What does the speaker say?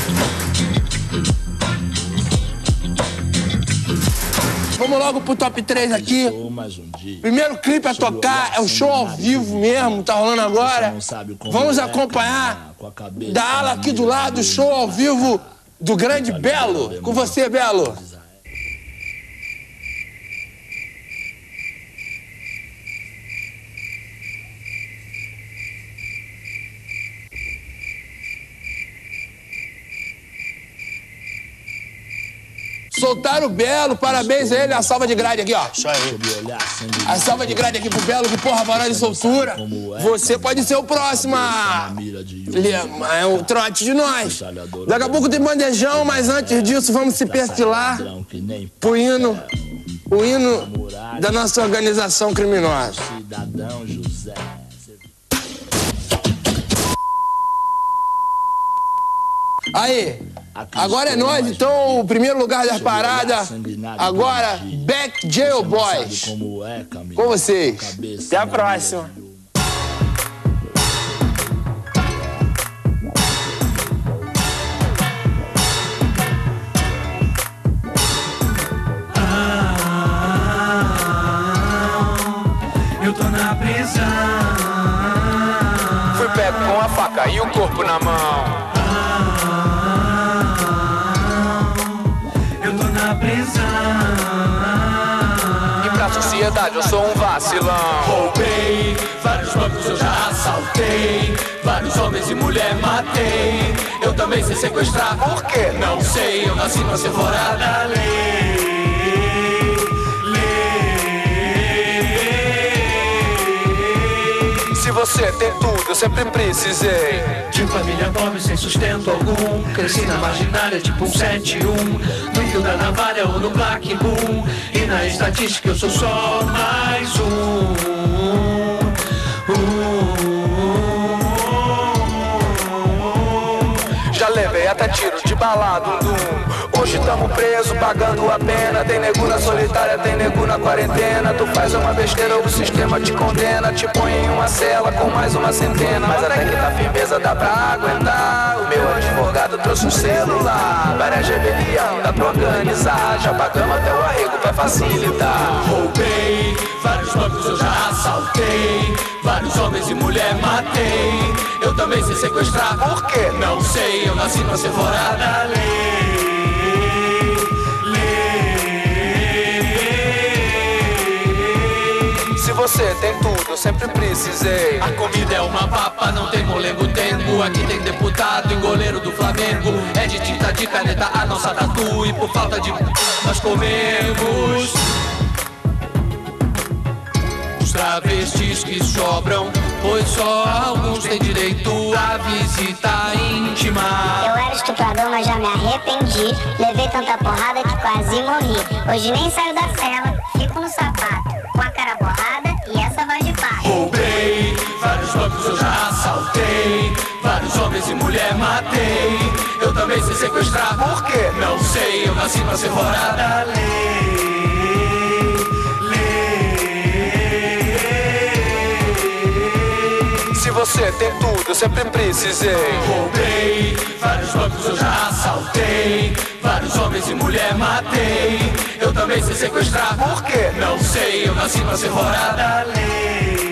Vamos logo pro top 3 aqui. Primeiro clipe a tocar é o show ao vivo mesmo, tá rolando agora. Vamos acompanhar da ala aqui do lado, o show ao vivo do grande Belo. Com você, Belo. Soltaram o Belo, parabéns a ele, a salva de grade aqui, ó. Isso aí. A salva de grade aqui pro Belo, que porra, varão de soltura. Você pode ser o próximo é o trote de nós. Daqui a pouco tem bandejão, mas antes disso vamos se perfilar pro hino, o hino da nossa organização criminosa. Aí. Agora é nós, então, o primeiro lugar da parada. Agora, Back Jail Boys. Com vocês. Até a próxima. Eu tô na prisão. Fui pego com a faca e o corpo na mão. E pra sociedade eu sou um vacilão. Roubei, vários bancos eu já assaltei, vários homens e mulher matei. Eu também sei sequestrar. Por quê? Não sei, eu nasci pra ser fora da lei. Se você tem tudo, eu sempre precisei. De família pobre sem sustento algum, cresci na marginália tipo um 7-1, no fio da navalha ou no Black Boom. E na estatística eu sou só mais um. Já levei até tiro de bala do Hoje tamo preso, pagando a pena. Tem nego na solitária, tem nego na quarentena. Tu faz uma besteira, o sistema te condena. Te põe em uma cela com mais uma centena. Mas até que na firmeza dá pra aguentar. O meu advogado trouxe um celular. Várias rebelião, dá pra organizar. Já pagamos até o arrego pra facilitar. Roubei, vários bancos eu já assaltei, vários homens e mulher matei. Eu também sei sequestrar. Por quê? Não sei, eu nasci pra ser fora da lei. Se você tem tudo, eu sempre precisei. A comida é uma papa, não tem molengo, tengo. Aqui tem deputado e goleiro do Flamengo. É de tinta, de caneta, a nossa tatu. E por falta de nós comemos. Os travestis que sobram, pois só alguns têm direito à visita íntima. Eu era estuprador, mas já me arrependi. Levei tanta porrada que quase morri. Hoje nem saio da cela, fico no sapato, com a cara borrada e essa voz de pato. Roubei, vários bancos eu já assaltei, vários homens e mulher matei. Eu também sei sequestrar. Por quê? Não sei, eu nasci pra ser fora da lei. Se você tem tudo, eu sempre precisei. Roubei, vários bancos eu já assaltei, vários homens e mulher matei. Eu também sei sequestrar. Por quê? Não sei, eu nasci pra ser fora da lei.